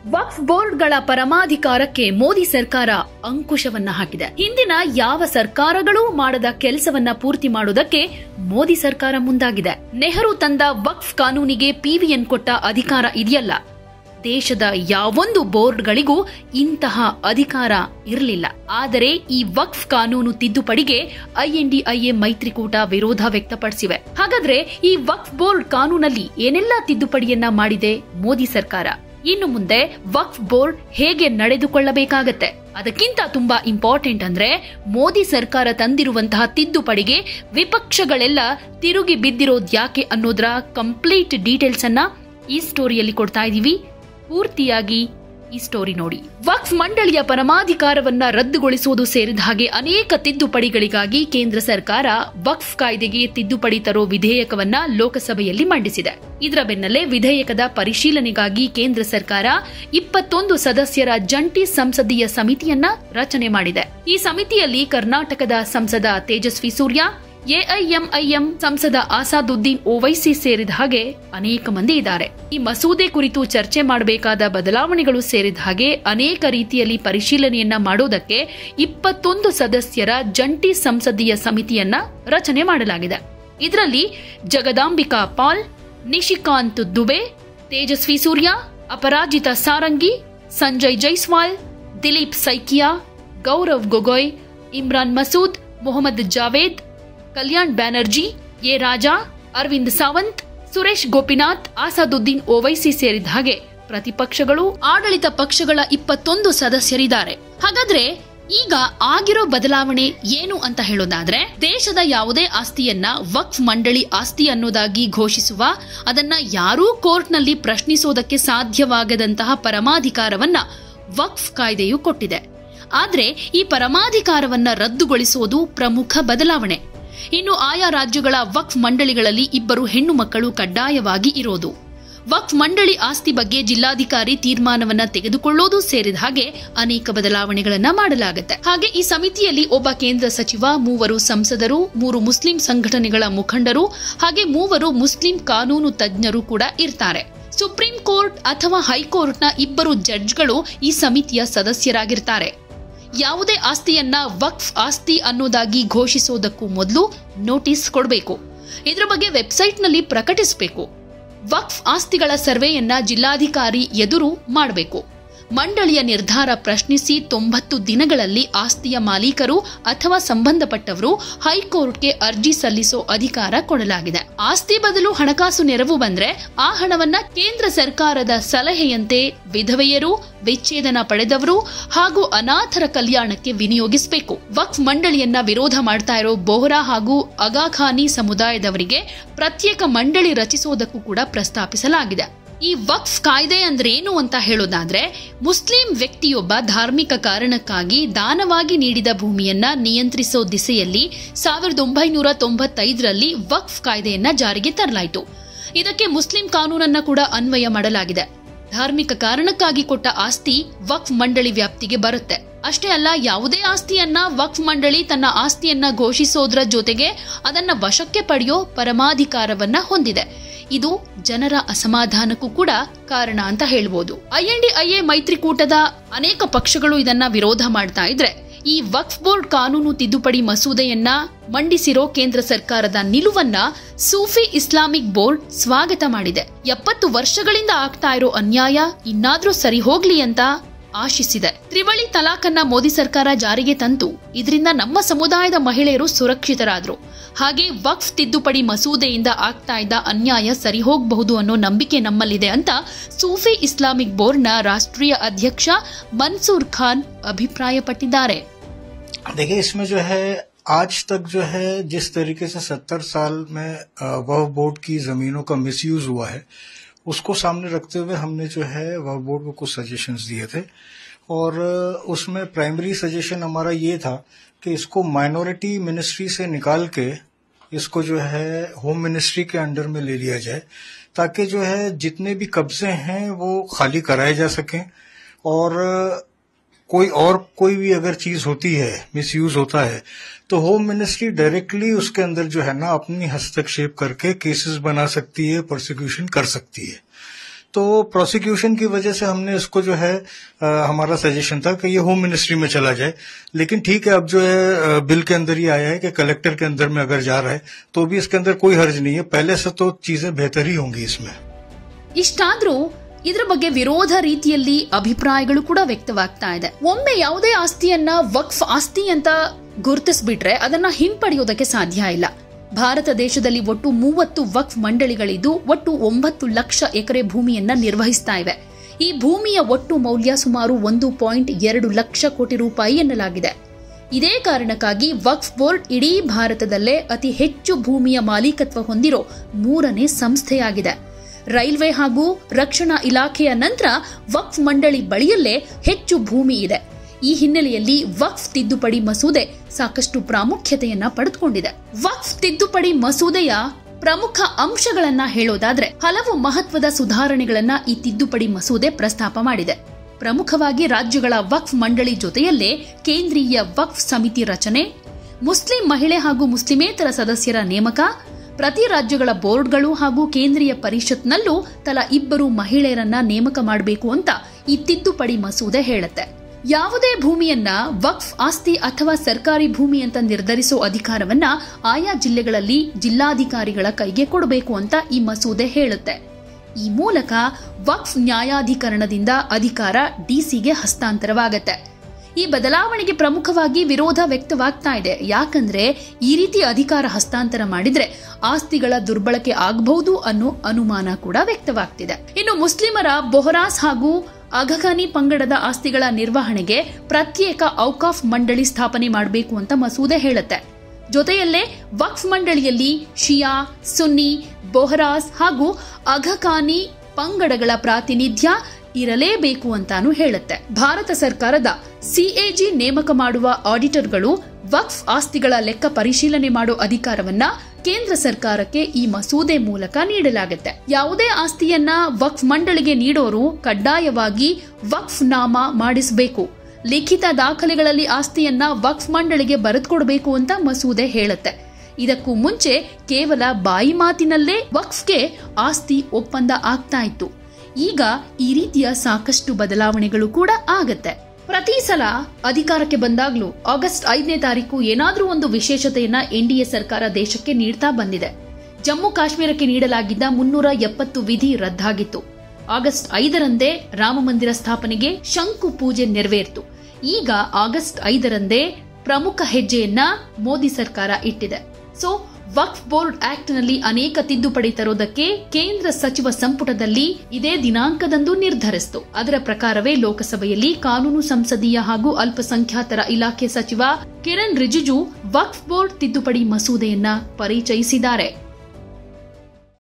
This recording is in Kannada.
ವಕ್ಫ್ ಬೋರ್ಡ್ಗಳ ಪರಮಾಧಿಕಾರಕ್ಕೆ ಮೋದಿ ಸರ್ಕಾರ ಅಂಕುಶವನ್ನ ಹಾಕಿದೆ. ಹಿಂದಿನ ಯಾವ ಸರ್ಕಾರಗಳೂ ಮಾಡದ ಕೆಲಸವನ್ನ ಪೂರ್ತಿ ಮಾಡುವುದಕ್ಕೆ ಮೋದಿ ಸರ್ಕಾರ ಮುಂದಾಗಿದೆ. ನೆಹರು ತಂದ ವಕ್ಫ್ ಕಾನೂನಿಗೆ ಪಿವಿಎನ್ ಕೊಟ್ಟ ಅಧಿಕಾರ ಇದೆಯಲ್ಲ, ದೇಶದ ಯಾವೊಂದು ಬೋರ್ಡ್ಗಳಿಗೂ ಇಂತಹ ಅಧಿಕಾರ ಇರಲಿಲ್ಲ. ಆದರೆ ಈ ವಕ್ಫ್ ಕಾನೂನು ತಿದ್ದುಪಡಿಗೆ ಐಎನ್ಡಿಐಎ ಮೈತ್ರಿಕೂಟ ವಿರೋಧ ವ್ಯಕ್ತಪಡಿಸಿವೆ. ಹಾಗಾದ್ರೆ ಈ ವಕ್ಫ್ ಬೋರ್ಡ್ ಕಾನೂನಲ್ಲಿ ಏನೆಲ್ಲ ತಿದ್ದುಪಡಿಯನ್ನ ಮಾಡಿದೆ ಮೋದಿ ಸರ್ಕಾರ? ಇನ್ನು ಮುಂದೆ ವಕ್ಫ್ ಬೋರ್ಡ್ ಹೇಗೆ ನಡೆದುಕೊಳ್ಳಬೇಕಾಗತ್ತೆ? ಅದಕ್ಕಿಂತ ತುಂಬಾ ಇಂಪಾರ್ಟೆಂಟ್ ಅಂದ್ರೆ ಮೋದಿ ಸರ್ಕಾರ ತಂದಿರುವಂತಹ ತಿದ್ದುಪಡಿಗೆ ವಿಪಕ್ಷಗಳೆಲ್ಲ ತಿರುಗಿ ಬಿದ್ದಿರೋದ್ಯಾಕೆ ಅನ್ನೋದರ ಕಂಪ್ಲೀಟ್ ಡೀಟೇಲ್ಸ್ ಅನ್ನ ಈ ಸ್ಟೋರಿಯಲ್ಲಿ ಕೊಡ್ತಾ ಇದೀವಿ. ಪೂರ್ತಿಯಾಗಿ ಈ ಸ್ಟೋರಿ ನೋಡಿ. ವಕ್ಫ್ ಮಂಡಳಿಯ ಪರಮಾಧಿಕಾರವನ್ನ ರದ್ದುಗೊಳಿಸುವುದು ಸೇರಿದ ಹಾಗೆ ಅನೇಕ ತಿದ್ದುಪಡಿಗಳಿಗಾಗಿ ಕೇಂದ್ರ ಸರ್ಕಾರ ವಕ್ಫ್ ಕಾಯ್ದೆಗೆ ತಿದ್ದುಪಡಿ ತರೋ ವಿಧೇಯಕವನ್ನ ಲೋಕಸಭೆಯಲ್ಲಿ ಮಂಡಿಸಿದೆ. ಇದರ ಬೆನ್ನಲ್ಲೇ ವಿಧೇಯಕದ ಪರಿಶೀಲನೆಗಾಗಿ ಕೇಂದ್ರ ಸರ್ಕಾರ 21 ಸದಸ್ಯರ ಜಂಟಿ ಸಂಸದೀಯ ಸಮಿತಿಯನ್ನ ರಚನೆ ಮಾಡಿದೆ. ಈ ಸಮಿತಿಯಲ್ಲಿ ಕರ್ನಾಟಕದ ಸಂಸದ ತೇಜಸ್ವಿ ಸೂರ್ಯ, ಎಐಎಂಐಎಂ ಸಂಸದ ಆಸಾದುದ್ದೀನ್ ಓವೈಸಿ ಸೇರಿದ ಹಾಗೆ ಅನೇಕ ಮಂದಿ ಇದ್ದಾರೆ. ಈ ಮಸೂದೆ ಕುರಿತು ಚರ್ಚೆ ಮಾಡಬೇಕಾದ ಬದಲಾವಣೆಗಳು ಸೇರಿದ ಹಾಗೆ ಅನೇಕ ರೀತಿಯಲ್ಲಿ ಪರಿಶೀಲನೆಯನ್ನ ಮಾಡೋದಕ್ಕೆ 21 ಸದಸ್ಯರ ಜಂಟಿ ಸಂಸದೀಯ ಸಮಿತಿಯನ್ನ ರಚನೆ ಮಾಡಲಾಗಿದೆ. ಇದರಲ್ಲಿ ಜಗದಾಂಬಿಕಾ ಪಾಲ್, ನಿಶಿಕಾಂತ್ ದುಬೆ, ತೇಜಸ್ವಿ ಸೂರ್ಯ, ಅಪರಾಜಿತಾ ಸಾರಂಗಿ, ಸಂಜಯ್ ಜೈಸ್ವಾಲ್, ದಿಲೀಪ್ ಸೈಕಿಯಾ, ಗೌರವ್ ಗೊಗೊಯ್, ಇಮ್ರಾನ್ ಮಸೂದ್, ಮೊಹಮ್ಮದ್ ಜಾವೇದ್, ಕಲ್ಯಾಣ್ ಬ್ಯಾನರ್ಜಿ, ಎ ರಾಜಾ, ಅರವಿಂದ್ ಸಾವಂತ್, ಸುರೇಶ್ ಗೋಪಿನಾಥ್, ಆಸಾದುದ್ದೀನ್ ಓವೈಸಿ ಸೇರಿದ ಹಾಗೆ ಪ್ರತಿಪಕ್ಷಗಳು, ಆಡಳಿತ ಪಕ್ಷಗಳ 21 ಸದಸ್ಯರಿದ್ದಾರೆ. ಹಾಗಾದ್ರೆ ಈಗ ಆಗಿರೋ ಬದಲಾವಣೆ ಏನು ಅಂತ ಹೇಳೋದಾದ್ರೆ, ದೇಶದ ಯಾವುದೇ ಆಸ್ತಿಯನ್ನ ವಕ್ಫ್ ಮಂಡಳಿ ಆಸ್ತಿ ಅನ್ನೋದಾಗಿ ಘೋಷಿಸುವ, ಅದನ್ನ ಯಾರೂ ಕೋರ್ಟ್ನಲ್ಲಿ ಪ್ರಶ್ನಿಸೋದಕ್ಕೆ ಸಾಧ್ಯವಾಗದಂತಹ ಪರಮಾಧಿಕಾರವನ್ನ ವಕ್ಫ್ ಕಾಯ್ದೆಯು ಕೊಟ್ಟಿದೆ. ಆದ್ರೆ ಈ ಪರಮಾಧಿಕಾರವನ್ನ ರದ್ದುಗೊಳಿಸುವುದು ಪ್ರಮುಖ ಬದಲಾವಣೆ. ಇನ್ನು ಆಯಾ ರಾಜ್ಯಗಳ ವಕ್ಫ್ ಮಂಡಳಿಗಳಲ್ಲಿ 2 ಹೆಣ್ಣು ಮಕ್ಕಳು ಕಡ್ಡಾಯವಾಗಿ ಇರೋದು, ವಕ್ಫ್ ಮಂಡಳಿ ಆಸ್ತಿ ಬಗ್ಗೆ ಜಿಲ್ಲಾಧಿಕಾರಿ ತೀರ್ಮಾನವನ್ನ ತೆಗೆದುಕೊಳ್ಳೋದು ಸೇರಿದ ಹಾಗೆ ಅನೇಕ ಬದಲಾವಣೆಗಳನ್ನ ಮಾಡಲಾಗುತ್ತೆ. ಹಾಗೆ ಈ ಸಮಿತಿಯಲ್ಲಿ ಒಬ್ಬ ಕೇಂದ್ರ ಸಚಿವ, 3 ಸಂಸದರು, 3 ಮುಸ್ಲಿಂ ಸಂಘಟನೆಗಳ ಮುಖಂಡರು ಹಾಗೆ 3 ಮುಸ್ಲಿಂ ಕಾನೂನು ತಜ್ಞರು ಕೂಡ ಇರ್ತಾರೆ. ಸುಪ್ರೀಂ ಕೋರ್ಟ್ ಅಥವಾ ಹೈಕೋರ್ಟ್ನ 2 ಜಡ್ಜ್ಗಳು ಈ ಸಮಿತಿಯ ಸದಸ್ಯರಾಗಿರ್ತಾರೆ. ಯಾವುದೇ ಆಸ್ತಿಯನ್ನ ವಕ್ಫ್ ಆಸ್ತಿ ಅನ್ನೋದಾಗಿ ಘೋಷಿಸೋದಕ್ಕೂ ಮೊದಲು ನೋಟಿಸ್ ಕೊಡಬೇಕು. ಇದರ ಬಗ್ಗೆ ವೆಬ್ಸೈಟ್ನಲ್ಲಿ ಪ್ರಕಟಿಸಬೇಕು. ವಕ್ಫ್ ಆಸ್ತಿಗಳ ಸರ್ವೆಯನ್ನ ಜಿಲ್ಲಾಧಿಕಾರಿ ಎದುರು ಮಾಡಬೇಕು. ಮಂಡಳಿಯ ನಿರ್ಧಾರ ಪ್ರಶ್ನಿಸಿ 90 ದಿನಗಳಲ್ಲಿ ಆಸ್ತಿಯ ಮಾಲೀಕರು ಅಥವಾ ಸಂಬಂಧಪಟ್ಟವರು ಹೈಕೋರ್ಟ್ಗೆ ಅರ್ಜಿ ಸಲ್ಲಿಸೋ ಅಧಿಕಾರ ಕೊಡಲಾಗಿದೆ. ಆಸ್ತಿ ಬದಲು ಹಣಕಾಸು ನೆರವು ಬಂದ್ರೆ ಆ ಹಣವನ್ನ ಕೇಂದ್ರ ಸರ್ಕಾರದ ಸಲಹೆಯಂತೆ ವಿಧವೆಯರು, ವಿಚ್ಛೇದನ ಪಡೆದವರು ಹಾಗೂ ಅನಾಥರ ಕಲ್ಯಾಣಕ್ಕೆ ವಿನಿಯೋಗಿಸಬೇಕು. ವಕ್ಫ್ ಮಂಡಳಿಯನ್ನ ವಿರೋಧ ಮಾಡ್ತಾ ಇರೋ ಬೋಹ್ರಾ ಹಾಗೂ ಅಗಾಖಾನಿ ಸಮುದಾಯದವರಿಗೆ ಪ್ರತ್ಯೇಕ ಮಂಡಳಿ ರಚಿಸುವುದಕ್ಕೂ ಕೂಡ ಪ್ರಸ್ತಾಪಿಸಲಾಗಿದೆ. ಈ ವಕ್ಫ್ ಕಾಯ್ದೆ ಅಂದ್ರೆ ಏನು ಅಂತ ಹೇಳೋದಾದ್ರೆ, ಮುಸ್ಲಿಂ ವ್ಯಕ್ತಿಯೊಬ್ಬ ಧಾರ್ಮಿಕ ಕಾರಣಕ್ಕಾಗಿ ದಾನವಾಗಿ ನೀಡಿದ ಭೂಮಿಯನ್ನ ನಿಯಂತ್ರಿಸೋ ದಿಸೆಯಲ್ಲಿ 1995ರಲ್ಲಿ ವಕ್ಫ್ ಕಾಯ್ದೆಯನ್ನ ಜಾರಿಗೆ ತರಲಾಯಿತು. ಇದಕ್ಕೆ ಮುಸ್ಲಿಂ ಕಾನೂನನ್ನ ಕೂಡ ಅನ್ವಯ ಮಾಡಲಾಗಿದೆ. ಧಾರ್ಮಿಕ ಕಾರಣಕ್ಕಾಗಿ ಕೊಟ್ಟ ಆಸ್ತಿ ವಕ್ಫ್ ಮಂಡಳಿ ವ್ಯಾಪ್ತಿಗೆ ಬರುತ್ತೆ. ಅಷ್ಟೇ ಅಲ್ಲ, ಯಾವುದೇ ಆಸ್ತಿಯನ್ನ ವಕ್ಫ್ ಮಂಡಳಿ ತನ್ನ ಆಸ್ತಿಯನ್ನ ಘೋಷಿಸೋದ್ರ ಜೊತೆಗೆ ಅದನ್ನ ವಶಕ್ಕೆ ಪಡೆಯೋ ಪರಮಾಧಿಕಾರವನ್ನ ಹೊಂದಿದೆ. ಇದು ಜನರ ಅಸಮಾಧಾನಕ್ಕೂ ಕೂಡ ಕಾರಣ ಅಂತ ಹೇಳ್ಬೋದು. ಐಎನ್ಡಿಐಎ ಮೈತ್ರಿಕೂಟದ ಅನೇಕ ಪಕ್ಷಗಳು ಇದನ್ನ ವಿರೋಧ ಮಾಡ್ತಾ ಇದ್ರೆ, ಈ ವಕ್ಫ್ ಬೋರ್ಡ್ ಕಾನೂನು ತಿದ್ದುಪಡಿ ಮಸೂದೆಯನ್ನ ಮಂಡಿಸಿರೋ ಕೇಂದ್ರ ಸರ್ಕಾರದ ನಿಲುವನ್ನ ಸೂಫಿ ಇಸ್ಲಾಮಿಕ್ ಬೋರ್ಡ್ ಸ್ವಾಗತ ಮಾಡಿದೆ. 70 ವರ್ಷಗಳಿಂದ ಆಗ್ತಾ ಇರೋ ಅನ್ಯಾಯ ಇನ್ನಾದ್ರೂ ಸರಿ ಹೋಗ್ಲಿ ಅಂತ ಆಶಿಸಿದೆ. ತ್ರಿವಳಿ ತಲಾಖನ್ನ ಮೋದಿ ಸರ್ಕಾರ ಜಾರಿಗೆ ತಂತು. ಇದರಿಂದ ನಮ್ಮ ಸಮುದಾಯದ ಮಹಿಳೆಯರು ಸುರಕ್ಷಿತರಾದ್ರು. ಹಾಗೆ ವಕ್ಫ್ ತಿದ್ದುಪಡಿ ಮಸೂದೆಯಿಂದ ಆಗ್ತಾ ಇದ್ದ ಅನ್ಯಾಯ ಸರಿ ಹೋಗಬಹುದು ಅನ್ನೋ ನಂಬಿಕೆ ನಮ್ಮಲ್ಲಿದೆ ಅಂತ ಸೂಫಿ ಇಸ್ಲಾಮಿಕ್ ಬೋರ್ಡ್ನ ರಾಷ್ಟ್ರೀಯ ಅಧ್ಯಕ್ಷ ಮನ್ಸೂರ್ ಖಾನ್ ಅಭಿಪ್ರಾಯಪಟ್ಟಿದ್ದಾರೆ. देखिए, इसमें जो है आज तक जो है जिस तरीके से 70 साल में वक्फ बोर्ड की जमीनों का मिसयूज हुआ है, उसको सामने रखते हुए हमने जो है वक्फ बोर्ड को कुछ सजेशंस दिए थे और उसमें प्राइमरी सजेशन हमारा ये था कि इसको माइनॉरिटी मिनिस्ट्री से निकाल के इसको जो है होम मिनिस्ट्री के अंडर में ले लिया जाए, ताकि जो है जितने भी कब्जे हैं वो खाली कराए जा सकें और कोई भी अगर चीज होती है, मिसयूज होता है, तो होम मिनिस्ट्री डायरेक्टली उसके अंदर जो है ना अपनी हस्तक्षेप करके केसेस बना सकती है, प्रोसिक्यूशन कर सकती है। तो प्रोसिक्यूशन की वजह से हमने इसको जो है हमारा सजेशन था कि ये होम मिनिस्ट्री में चला जाए, लेकिन ठीक है, अब जो है बिल के अंदर ही आया है कि कलेक्टर के अंदर में अगर जा रहा है तो भी इसके अंदर कोई हर्ज नहीं है, पहले से तो चीजें बेहतर ही होंगी इसमें। ಇಷ್ಟಾದ್ರೂ ಇದರ ಬಗ್ಗೆ ವಿರೋಧ ರೀತಿಯಲ್ಲಿ ಅಭಿಪ್ರಾಯಗಳು ಕೂಡ ವ್ಯಕ್ತವಾಗ್ತಾ ಇದೆ. ಒಮ್ಮೆ ಯಾವುದೇ ಆಸ್ತಿಯನ್ನ ವಕ್ಫ್ ಆಸ್ತಿ ಅಂತ ಗುರುತಿಸ್ಬಿಟ್ರೆ ಅದನ್ನ ಹಿಂಪಡೆಯೋದಕ್ಕೆ ಸಾಧ್ಯ ಇಲ್ಲ. ಭಾರತ ದೇಶದಲ್ಲಿ ಒಟ್ಟು 30 ವಕ್ಫ್ ಮಂಡಳಿಗಳಿದ್ದು ಒಟ್ಟು 9 ಲಕ್ಷ ಎಕರೆ ಭೂಮಿಯನ್ನ ನಿರ್ವಹಿಸ್ತಾ ಇವೆ. ಈ ಭೂಮಿಯ ಒಟ್ಟು ಮೌಲ್ಯ ಸುಮಾರು 1.2 ಲಕ್ಷ ಕೋಟಿ ರೂಪಾಯಿ ಎನ್ನಲಾಗಿದೆ. ಇದೇ ಕಾರಣಕ್ಕಾಗಿ ವಕ್ಫ್ ಬೋರ್ಡ್ ಇಡೀ ಭಾರತದಲ್ಲೇ ಅತಿ ಹೆಚ್ಚು ಭೂಮಿಯ ಮಾಲೀಕತ್ವ ಹೊಂದಿರೋ 3ನೇ ಸಂಸ್ಥೆಯಾಗಿದೆ. ರೈಲ್ವೆ ಹಾಗೂ ರಕ್ಷಣಾ ಇಲಾಖೆಯ ನಂತರ ವಕ್ಫ್ ಮಂಡಳಿ ಬಳಿಯಲ್ಲೇ ಹೆಚ್ಚು ಭೂಮಿ ಇದೆ. ಈ ಹಿನ್ನೆಲೆಯಲ್ಲಿ ವಕ್ಫ್ ತಿದ್ದುಪಡಿ ಮಸೂದೆ ಸಾಕಷ್ಟು ಪ್ರಾಮುಖ್ಯತೆಯನ್ನ ಪಡೆದುಕೊಂಡಿದೆ. ವಕ್ಫ್ ತಿದ್ದುಪಡಿ ಮಸೂದೆಯ ಪ್ರಮುಖ ಅಂಶಗಳನ್ನ ಹೇಳೋದಾದ್ರೆ ಹಲವು ಮಹತ್ವದ ಸುಧಾರಣೆಗಳನ್ನ ಈ ತಿದ್ದುಪಡಿ ಮಸೂದೆ ಪ್ರಸ್ತಾಪ ಮಾಡಿದೆ. ಪ್ರಮುಖವಾಗಿ ರಾಜ್ಯಗಳ ವಕ್ಫ್ ಮಂಡಳಿ ಜೊತೆಯಲ್ಲೇ ಕೇಂದ್ರೀಯ ವಕ್ಫ್ ಸಮಿತಿ ರಚನೆ, ಮುಸ್ಲಿಂ ಮಹಿಳೆ ಹಾಗೂ ಮುಸ್ಲಿಮೇತರ ಸದಸ್ಯರ ನೇಮಕ, ಪ್ರತಿ ರಾಜ್ಯಗಳ ಬೋರ್ಡ್ಗಳು ಹಾಗೂ ಕೇಂದ್ರೀಯ ಪರಿಷತ್ನಲ್ಲೂ ತಲಾ 2 ಮಹಿಳೆಯರನ್ನ ನೇಮಕ ಮಾಡಬೇಕು ಅಂತ ಈ ತಿದ್ದುಪಡಿ ಮಸೂದೆ ಹೇಳುತ್ತೆ. ಯಾವುದೇ ಭೂಮಿಯನ್ನ ವಕ್ಫ್ ಆಸ್ತಿ ಅಥವಾ ಸರ್ಕಾರಿ ಭೂಮಿ ಅಂತ ನಿರ್ಧರಿಸೋ ಅಧಿಕಾರವನ್ನ ಆಯಾ ಜಿಲ್ಲೆಗಳಲ್ಲಿ ಜಿಲ್ಲಾಧಿಕಾರಿಗಳ ಕೈಗೆ ಕೊಡಬೇಕು ಅಂತ ಈ ಮಸೂದೆ ಹೇಳುತ್ತೆ. ಈ ಮೂಲಕ ವಕ್ಫ್ ನ್ಯಾಯಾಧಿಕರಣದಿಂದ ಅಧಿಕಾರ ಡಿಸಿಗೆ ಹಸ್ತಾಂತರವಾಗುತ್ತೆ. ಈ ಬದಲಾವಣೆಗೆ ಪ್ರಮುಖವಾಗಿ ವಿರೋಧ ವ್ಯಕ್ತವಾಗ್ತಾ ಇದೆ. ಯಾಕಂದ್ರೆ ಈ ರೀತಿ ಅಧಿಕಾರ ಹಸ್ತಾಂತರ ಮಾಡಿದ್ರೆ ಆಸ್ತಿಗಳ ದುರ್ಬಳಕೆ ಆಗಬಹುದು ಅನ್ನೋ ಅನುಮಾನ ಕೂಡ ವ್ಯಕ್ತವಾಗ್ತಿದೆ. ಇನ್ನು ಮುಸ್ಲಿಮರ ಬೊಹರಾಸ್ ಹಾಗೂ ಅಘಖಾನಿ ಪಂಗಡದ ಆಸ್ತಿಗಳ ನಿರ್ವಹಣೆಗೆ ಪ್ರತ್ಯೇಕ ಔಕಾಫ್ ಮಂಡಳಿ ಸ್ಥಾಪನೆ ಮಾಡಬೇಕು ಅಂತ ಮಸೂದೆ ಹೇಳುತ್ತೆ. ಜೊತೆಯಲ್ಲೇ ವಕ್ಫ್ ಮಂಡಳಿಯಲ್ಲಿ ಶಿಯಾ, ಸುನ್ನಿ, ಬೊಹರಾಸ್ ಹಾಗೂ ಅಘಖಾನಿ ಪಂಗಡಗಳ ಪ್ರಾತಿನಿಧ್ಯ ಇರಲೇಬೇಕು ಅಂತಾನು ಹೇಳುತ್ತೆ. ಭಾರತ ಸರ್ಕಾರದ ಸಿಎಜಿ ನೇಮಕ ಮಾಡುವ ಆಡಿಟರ್ಗಳು ವಕ್ಫ್ ಆಸ್ತಿಗಳ ಲೆಕ್ಕ ಪರಿಶೀಲನೆ ಮಾಡೋ ಅಧಿಕಾರವನ್ನ ಕೇಂದ್ರ ಸರ್ಕಾರಕ್ಕೆ ಈ ಮಸೂದೆ ಮೂಲಕ ನೀಡಲಾಗುತ್ತೆ. ಯಾವುದೇ ಆಸ್ತಿಯನ್ನ ವಕ್ಫ್ ಮಂಡಳಿಗೆ ನೀಡೋರು ಕಡ್ಡಾಯವಾಗಿ ವಕ್ಫ್ ನಾಮ ಮಾಡಿಸಬೇಕು. ಲಿಖಿತ ದಾಖಲೆಗಳಲ್ಲಿ ಆಸ್ತಿಯನ್ನ ವಕ್ಫ್ ಮಂಡಳಿಗೆ ಬರೆದುಕೊಡಬೇಕು ಅಂತ ಮಸೂದೆ ಹೇಳುತ್ತೆ. ಇದಕ್ಕೂ ಮುಂಚೆ ಕೇವಲ ಬಾಯಿ ಮಾತಿನಲ್ಲೇ ವಕ್ಫ್ಗೆ ಆಸ್ತಿ ಒಪ್ಪಂದ ಆಗ್ತಾ ಇತ್ತು. ಈಗ ಈ ರೀತಿಯ ಸಾಕಷ್ಟು ಬದಲಾವಣೆಗಳು ಕೂಡ ಆಗತ್ತೆ. ಪ್ರತಿ ಸಲ ಅಧಿಕಾರಕ್ಕೆ ಬಂದಾಗ್ಲೂ ಆಗಸ್ಟ್ 5ನೇ ತಾರೀಕು ಏನಾದ್ರೂ ಒಂದು ವಿಶೇಷತೆಯನ್ನ ಎನ್ಡಿಎ ಸರ್ಕಾರ ದೇಶಕ್ಕೆ ನೀಡ್ತಾ ಬಂದಿದೆ. ಜಮ್ಮು ಕಾಶ್ಮೀರಕ್ಕೆ ನೀಡಲಾಗಿದ್ದ 370 ವಿಧಿ ರದ್ದಾಗಿತ್ತು. ಆಗಸ್ಟ್ 5ರಂದೇ ರಾಮ ಮಂದಿರ ಸ್ಥಾಪನೆಗೆ ಶಂಕು ಪೂಜೆ ನೆರವೇರಿತು. ಈಗ ಆಗಸ್ಟ್ 5ರಂದೇ ಪ್ರಮುಖ ಹೆಜ್ಜೆಯನ್ನ ಮೋದಿ ಸರ್ಕಾರ ಇಟ್ಟಿದೆ. ಸೊ ವಕ್ಫ್ ಬೋರ್ಡ್ ಆಕ್ಟ್ ನಲ್ಲಿ ಅನೇಕ ತಿದ್ದುಪಡಿ ತರೋದಕ್ಕೆ ಕೇಂದ್ರ ಸಚಿವ ಸಂಪುಟದಲ್ಲಿ ಇದೇ ದಿನಾಂಕದಂದು ನಿರ್ಧರಿಸಿತು. ಅದರ ಪ್ರಕಾರವೇ ಲೋಕಸಭೆಯಲ್ಲಿ ಕಾನೂನು, ಸಂಸದೀಯ ಹಾಗೂ ಅಲ್ಪಸಂಖ್ಯಾತರ ಇಲಾಖೆ ಸಚಿವ ಕಿರಣ್ ರಿಜಿಜು ವಕ್ಫ್ ಬೋರ್ಡ್ ತಿದ್ದುಪಡಿ ಮಸೂದೆಯನ್ನ ಪರಿಚಯಿಸಿದ್ದಾರೆ.